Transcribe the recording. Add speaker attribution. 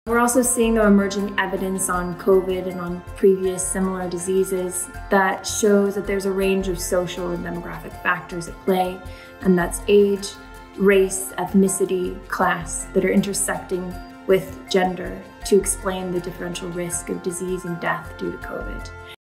Speaker 1: We're also seeing the emerging evidence on COVID and on previous similar diseases that shows that there's a range of social and demographic factors at play, and that's age, race, ethnicity, class, that are intersecting with gender to explain the differential risk of disease and death due to COVID.